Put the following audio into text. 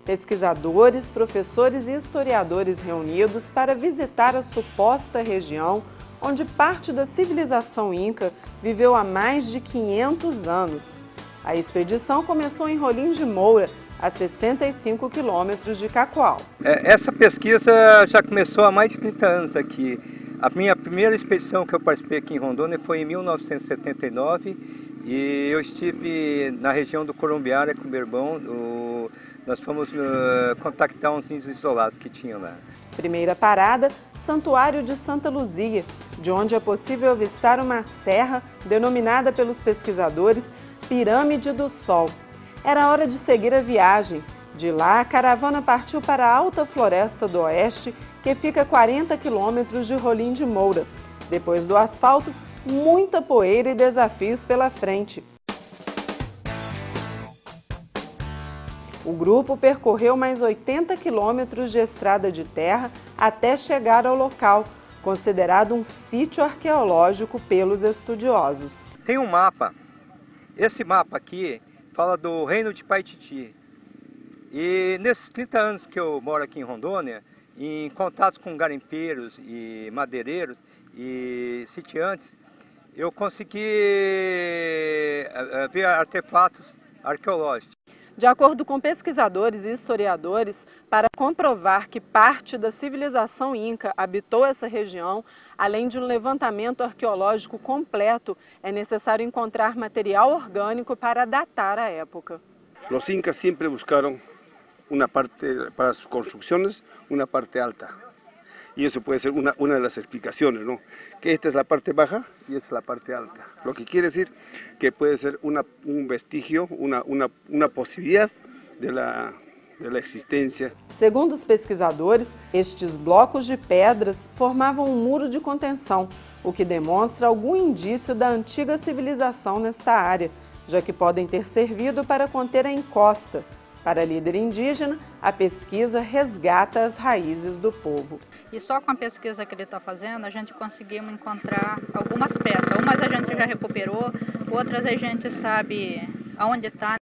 Pesquisadores, professores e historiadores reunidos para visitar a suposta região onde parte da civilização inca viveu há mais de 500 anos. A expedição começou em Rolim de Moura, a 65 quilômetros de Cacoal. Essa pesquisa já começou há mais de 30 anos aqui. A minha primeira expedição que eu participei aqui em Rondônia foi em 1979 e eu estive na região do Corumbiara com meu irmão. Nós fomos contactar uns índios isolados que tinham lá. Primeira parada, Santuário de Santa Luzia, de onde é possível avistar uma serra denominada pelos pesquisadores Pirâmide do Sol. Era hora de seguir a viagem. De lá, a caravana partiu para a Alta Floresta do Oeste, que fica a 40 quilômetros de Rolim de Moura. Depois do asfalto, muita poeira e desafios pela frente. O grupo percorreu mais 80 quilômetros de estrada de terra até chegar ao local, considerado um sítio arqueológico pelos estudiosos. Tem um mapa. Esse mapa aqui fala do Reino de Paititi. E nesses 30 anos que eu moro aqui em Rondônia, em contato com garimpeiros e madeireiros e sitiantes, eu consegui ver artefatos arqueológicos. De acordo com pesquisadores e historiadores, para comprovar que parte da civilização inca habitou essa região, além de um levantamento arqueológico completo, é necessário encontrar material orgânico para datar a época. Los incas siempre buscaron una parte para sus construcciones, una parte alta. Y eso puede ser una de las explicaciones, ¿no? Que esta es la parte baja y esta es la parte alta. Lo que quiere decir que puede ser un vestigio, una posibilidad de la existência. Segundo os pesquisadores, estes blocos de pedras formavam um muro de contenção, o que demonstra algum indício da antiga civilização nesta área, já que podem ter servido para conter a encosta. Para a líder indígena, a pesquisa resgata as raízes do povo. E só com a pesquisa que ele está fazendo, a gente conseguimos encontrar algumas peças. Umas a gente já recuperou, outras a gente sabe aonde está.